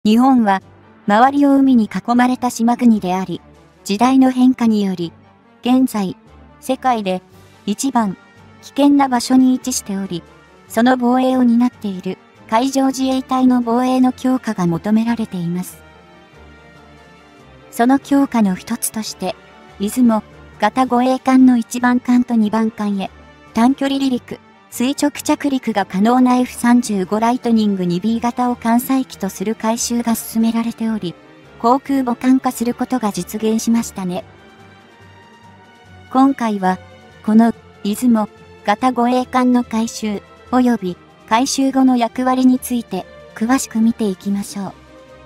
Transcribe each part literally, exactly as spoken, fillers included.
日本は、周りを海に囲まれた島国であり、時代の変化により、現在、世界で一番危険な場所に位置しており、その防衛を担っている海上自衛隊の防衛の強化が求められています。その強化の一つとして、出雲型護衛艦のいちばん艦とにばん艦へ、短距離離陸、垂直着陸が可能な エフさんじゅうご ライトニング にビー 型を艦載機とする改修が進められており、航空母艦化することが実現しましたね。今回は、この出雲型護衛艦の改修及び改修後の役割について詳しく見ていきましょう。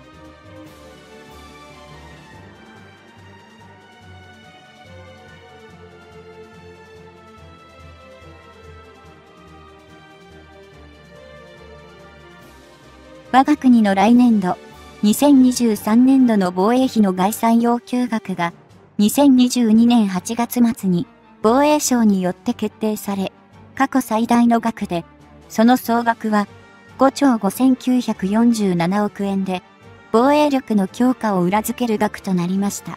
我が国の来年度、にせんにじゅうさんねんどの防衛費の概算要求額が、にせんにじゅうにねんはちがつ末に防衛省によって決定され、過去最大の額で、その総額はごちょうごせんきゅうひゃくよんじゅうななおくえんで、防衛力の強化を裏付ける額となりました。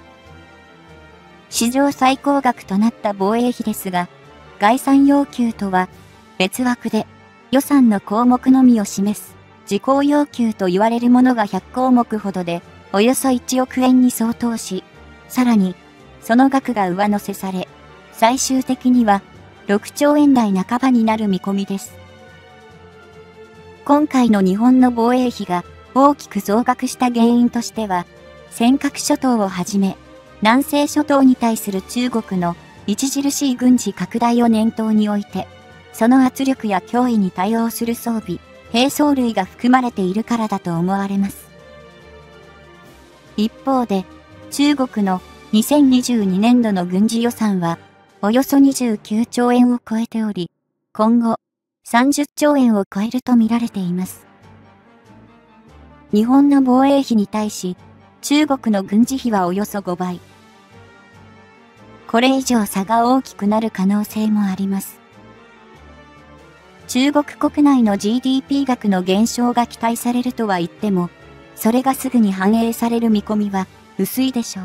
史上最高額となった防衛費ですが、概算要求とは別枠で予算の項目のみを示す事項要求と言われるものがひゃくこうもくほどで、およそいちおくえんに相当し、さらにその額が上乗せされ、最終的にはろくちょうえんだいなかばになる見込みです。今回の日本の防衛費が大きく増額した原因としては、尖閣諸島をはじめ、南西諸島に対する中国の著しい軍事拡大を念頭に置いて、その圧力や脅威に対応する装備、兵装類が含まれているからだと思われます。一方で、中国のにせんにじゅうにねんどの軍事予算は、およそにじゅうきゅうちょうえんを超えており、今後、さんじゅっちょうえんを超えると見られています。日本の防衛費に対し、中国の軍事費はおよそごばい。これ以上差が大きくなる可能性もあります。中国国内の ジーディーピー 額の減少が期待されるとは言っても、それがすぐに反映される見込みは薄いでしょう。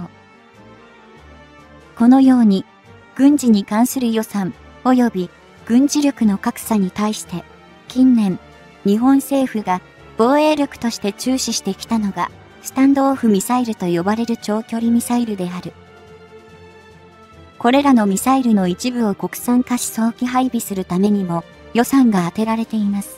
このように、軍事に関する予算及び軍事力の格差に対して、近年、日本政府が防衛力として注視してきたのが、スタンドオフミサイルと呼ばれる長距離ミサイルである。これらのミサイルの一部を国産化し早期配備するためにも、予算が充てられています。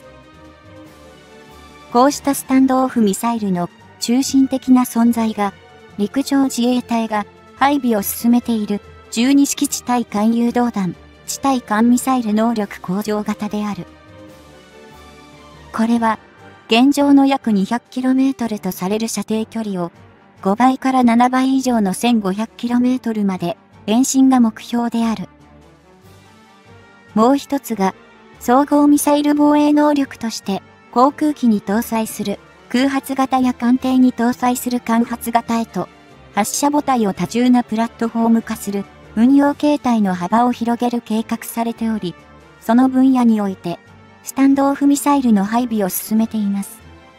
こうしたスタンドオフミサイルの中心的な存在が、陸上自衛隊が配備を進めているじゅうにしき地対艦誘導弾、地対艦ミサイル能力向上型である。これは、現状の約 にひゃくキロメートル とされる射程距離をごばいからななばい以上の せんごひゃくキロメートル まで延伸が目標である。もう一つが、総合ミサイル防衛能力として、航空機に搭載する空発型や艦艇に搭載する艦発型へと、発射母体を多重なプラットフォーム化する運用形態の幅を広げる計画されており、その分野において、スタンドオフミサイルの配備を進めています。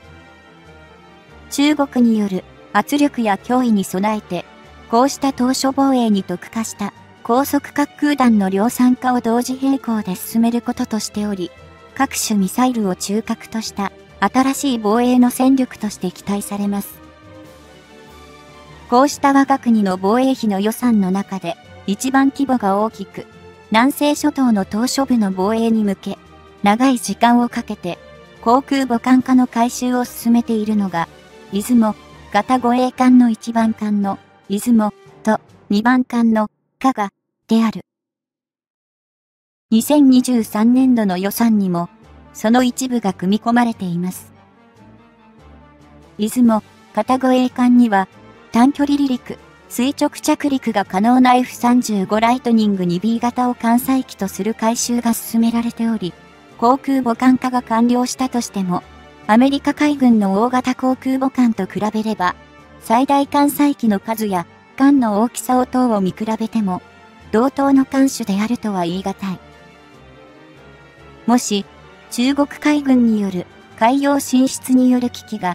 中国による圧力や脅威に備えて、こうした島嶼防衛に特化した高速滑空弾の量産化を同時並行で進めることとしており、各種ミサイルを中核とした新しい防衛の戦力として期待されます。こうした我が国の防衛費の予算の中で一番規模が大きく、南西諸島の島嶼部の防衛に向け、長い時間をかけて航空母艦化の改修を進めているのが、出雲型護衛艦のいちばん艦の出雲とにばん艦の加賀である。にせんにじゅうさんねんどの予算にも、その一部が組み込まれています。出雲型護衛艦には、短距離離陸、垂直着陸が可能な エフさんじゅうご ライトニング にビー 型を艦載機とする改修が進められており、航空母艦化が完了したとしても、アメリカ海軍の大型航空母艦と比べれば、最大艦載機の数や艦の大きさを等を見比べても、同等の艦種であるとは言い難い。もし、中国海軍による海洋進出による危機が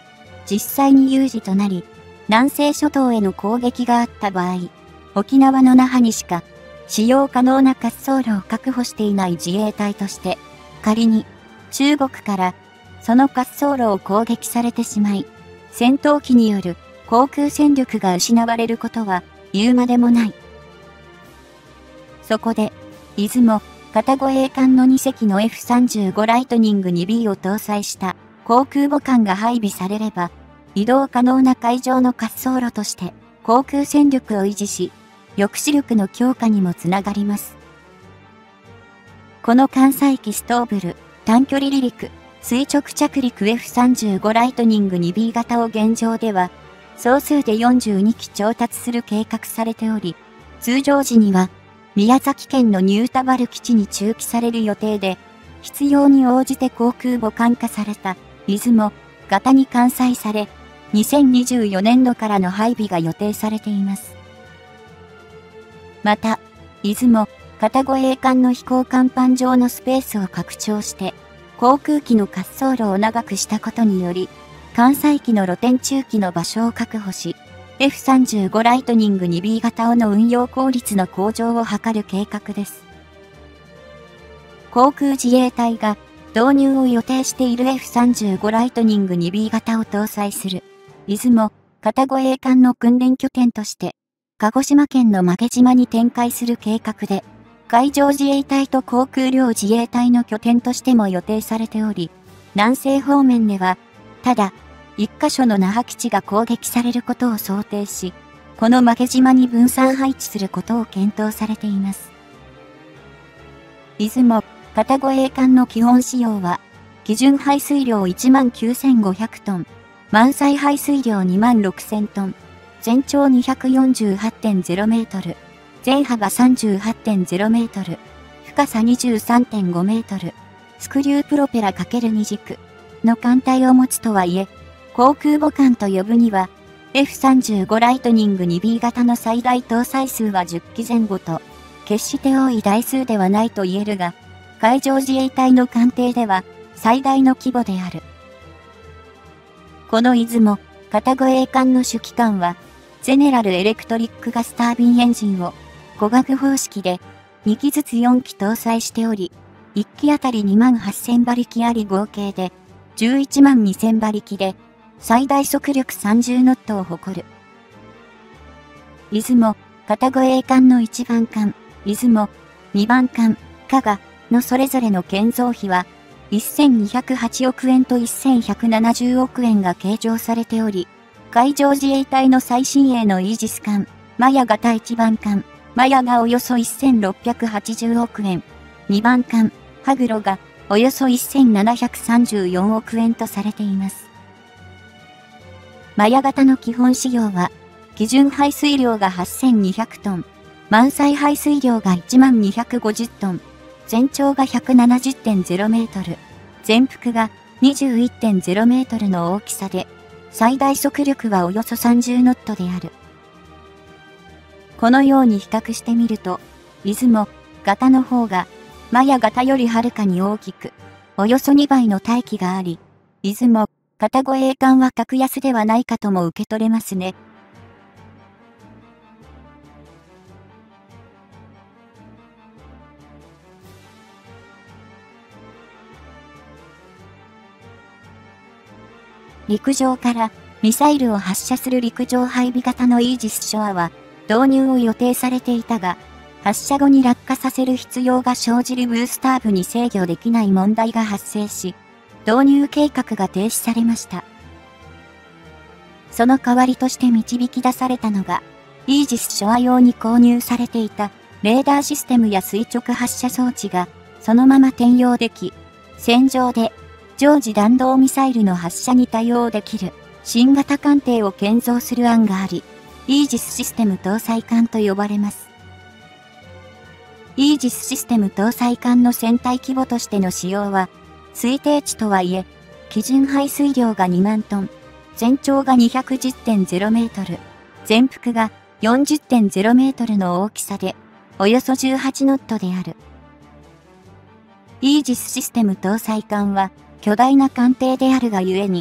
実際に有事となり、南西諸島への攻撃があった場合、沖縄の那覇にしか使用可能な滑走路を確保していない自衛隊として、仮に中国からその滑走路を攻撃されてしまい、戦闘機による航空戦力が失われることは言うまでもない。そこで、出雲、片護衛艦のに隻の エフさんじゅうご ライトニング ツービー を搭載した航空母艦が配備されれば、移動可能な海上の滑走路として航空戦力を維持し、抑止力の強化にもつながります。この艦載機ストーブル、短距離離陸、垂直着陸 エフさんじゅうご ライトニング ツービー 型を現状では、総数でよんじゅうに機調達する計画されており、通常時には、宮崎県のニュータバル基地に駐機される予定で、必要に応じて航空母艦化された、出雲、型に艦載され、にせんにじゅうよねんどからの配備が予定されています。また、出雲、片護衛艦の飛行甲板上のスペースを拡張して、航空機の滑走路を長くしたことにより、艦載機の露天中機の場所を確保し、エフさんじゅうご ライトニング ツービー 型の運用効率の向上を図る計画です。航空自衛隊が導入を予定している エフさんじゅうご ライトニング ツービー 型を搭載する、出雲、片護衛艦の訓練拠点として、鹿児島県の負島に展開する計画で、海上自衛隊と航空両自衛隊の拠点としても予定されており、南西方面では、ただ、一箇所の那覇基地が攻撃されることを想定し、この負島に分散配置することを検討されています。出雲、片護衛艦の基本仕様は、基準排水量 いちまんきゅうせんごひゃくトン、満載排水量 にまんろくせんトン、全長 にひゃくよんじゅうはちてんゼロ メートル、全幅 さんじゅうはちてんゼロ メートル、深さ にじゅうさんてんご メートル、スクリュープロペラ ×に 軸の艦隊を持つとはいえ、航空母艦と呼ぶには、エフさんじゅうご ライトニング ツービー 型の最大搭載数はじゅっ機前後と、決して多い台数ではないと言えるが、海上自衛隊の艦艇では最大の規模である。この出雲、片護衛艦の主機関は、ゼネラルエレクトリックガスタービンエンジンを、互角方式で、に機ずつよん機搭載しており、いっ機あたりにまんはっせんばりきあり合計で、じゅういちまんにせんばりきで、最大速力さんじゅうノットを誇る。出雲、片護衛艦のいちばん艦、出雲、にばん艦、加賀のそれぞれの建造費は、せんにひゃくはちおくえんとせんひゃくななじゅうおくえんが計上されており、海上自衛隊の最新鋭のイージス艦、マヤ型いちばん艦、マヤがおよそせんろっぴゃくはちじゅうおくえん、にばん艦、ハグロがおよそせんななひゃくさんじゅうよんおくえんとされています。マヤ型の基本仕様は、基準排水量がはっせんにひゃくトン、満載排水量がいちまんにひゃくごじゅっトン、全長が ひゃくななじゅってんゼロ メートル、全幅が にじゅういってんゼロ メートルの大きさで、最大速力はおよそさんじゅうノットである。このように比較してみると、出雲型の方が、マヤ型よりはるかに大きく、およそにばいの大気があり、出雲片護衛艦は格安ではないかとも受け取れますね。陸上からミサイルを発射する陸上配備型のイージス・ショアは導入を予定されていたが、発射後に落下させる必要が生じるブースター部に制御できない問題が発生し、導入計画が停止されました。その代わりとして導き出されたのが、イージス・ショア用に購入されていたレーダーシステムや垂直発射装置がそのまま転用でき、戦場で常時弾道ミサイルの発射に対応できる新型艦艇を建造する案があり、イージスシステム搭載艦と呼ばれます。イージスシステム搭載艦の船体規模としての使用は、推定値とはいえ、基準排水量がにまんトン、全長が にひゃくじゅってんゼロ メートル、全幅が よんじゅってんゼロ メートルの大きさで、およそじゅうはちノットである。イージスシステム搭載艦は、巨大な艦艇であるがゆえに、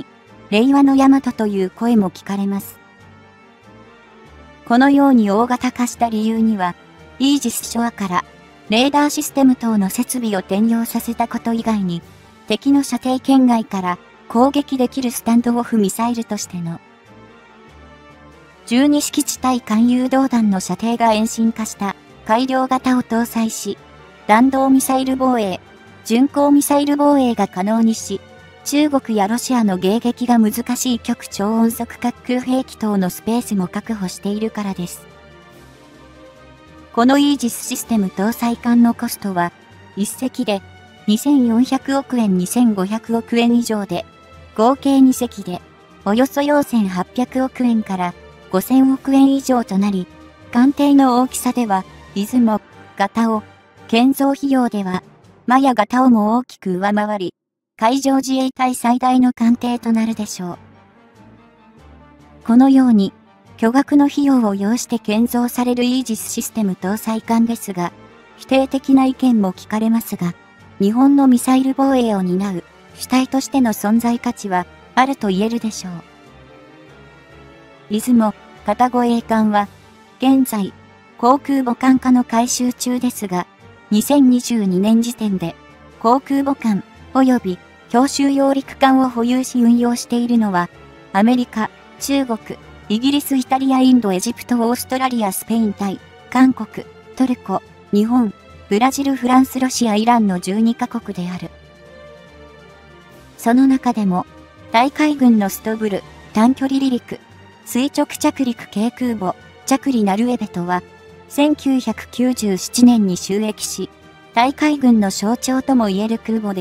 令和のヤマトという声も聞かれます。このように大型化した理由には、イージスショアからレーダーシステム等の設備を転用させたこと以外に、敵の射程圏外から攻撃できるスタンドオフミサイルとしてのじゅうに式地対艦誘導弾の射程が遠心化した改良型を搭載し、弾道ミサイル防衛、巡航ミサイル防衛が可能にし、中国やロシアの迎撃が難しい極超音速滑空兵器等のスペースも確保しているからです。このイージスシステム搭載艦のコストは、いっ隻でにせんよんひゃくおくえんにせんごひゃくおくえん以上で、合計に隻でおよそよんせんはっぴゃくおくえんからごせんおくえん以上となり、艦艇の大きさでは、出雲、ガタオ、建造費用では、マヤガタオも大きく上回り、海上自衛隊最大の艦艇となるでしょう。このように、巨額の費用を要して建造されるイージスシステム搭載艦ですが、否定的な意見も聞かれますが、日本のミサイル防衛を担う主体としての存在価値はあると言えるでしょう。出雲、片護衛艦は、現在、航空母艦化の改修中ですが、にせんにじゅうにねん時点で、航空母艦及び強襲揚陸艦を保有し運用しているのは、アメリカ、中国、イギリス、イタリア、インド、エジプト、オーストラリア、スペイン、タイ、韓国、トルコ、日本、ブラジル、フランス、ロシア、イランのじゅうにカ国である。その中でも、大海軍のストブル、短距離離陸、垂直着陸軽空母、着離ナルエベトは、せんきゅうひゃくきゅうじゅうななねんに就役し、大海軍の象徴とも言える空母です。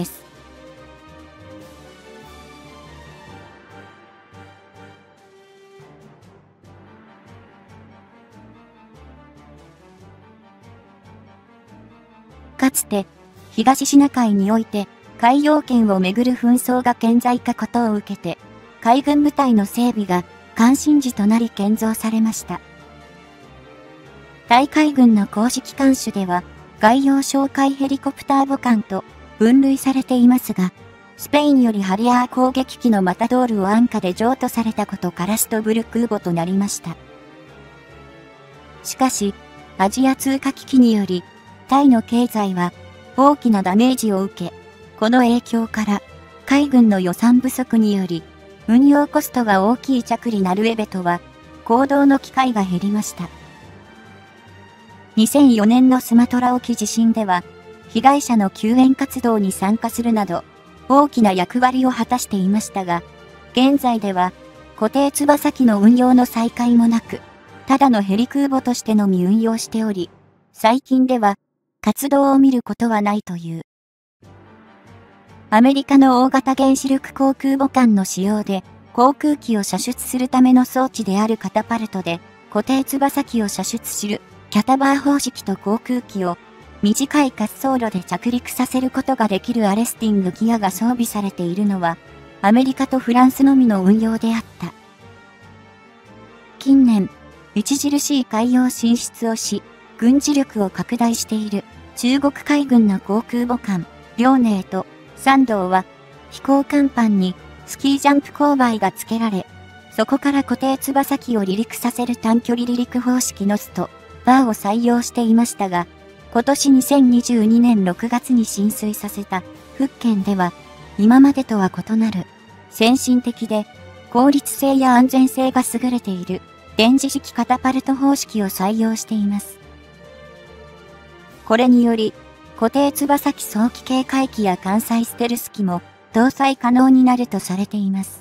かつて、東シナ海において、海洋権をめぐる紛争が顕在化ことを受けて、海軍部隊の整備が関心事となり建造されました。大海軍の公式艦種では、外洋哨戒ヘリコプター母艦と分類されていますが、スペインよりハリアー攻撃機のマタドールを安価で譲渡されたことからストブル空母となりました。しかし、アジア通貨危機により、タイの経済は大きなダメージを受け、この影響から海軍の予算不足により運用コストが大きい着離ナルエベトは行動の機会が減りました。にせんよねんのスマトラ沖地震では被害者の救援活動に参加するなど大きな役割を果たしていましたが、現在では固定翼機の運用の再開もなく、ただのヘリ空母としてのみ運用しており、最近では活動を見ることはないという。アメリカの大型原子力航空母艦の使用で、航空機を射出するための装置であるカタパルトで、固定翼機を射出するキャタバー方式と航空機を短い滑走路で着陸させることができるアレスティングギアが装備されているのは、アメリカとフランスのみの運用であった。近年、著しい海洋進出をし、軍事力を拡大している中国海軍の航空母艦、遼寧と山東は飛行甲板にスキージャンプ勾配が付けられ、そこから固定翼機を離陸させる短距離離陸方式のスト、バーを採用していましたが、今年にせんにじゅうにねんろくがつに進水させた福建では、今までとは異なる先進的で効率性や安全性が優れている電磁式カタパルト方式を採用しています。これにより、固定翼機早期警戒機や艦載ステルス機も搭載可能になるとされています。